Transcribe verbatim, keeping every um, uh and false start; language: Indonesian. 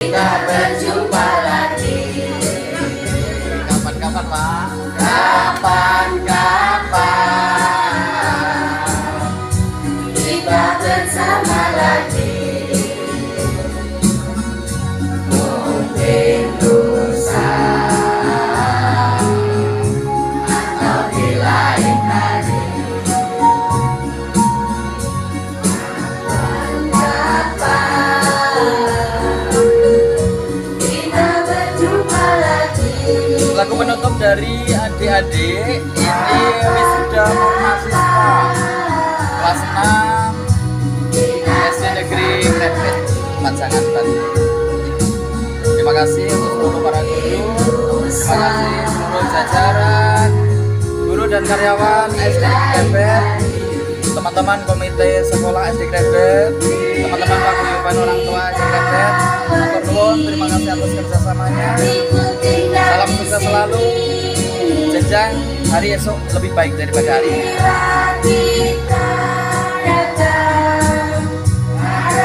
Kita berjumpa lagi. Kapan-kapan, Pak? Kapan-kapan kita bersama lagi. Mungkin lusa atau di lain hari. Lagu penutup dari adik-adik ini wisuda mahasiswa kelas enam S D Negeri Krepit Majangan, Banten. Terima kasih untuk seluruh para guru, terima kasih seluruh jajaran guru dan karyawan S D Krepit, teman-teman komite sekolah S D Krepit, teman-teman paguyuban orang tua S D Krepit. Matur nuwun, terima kasih atas kerjasamanya. Salam sukses selalu. Jenjang hari esok lebih baik daripada hari ini.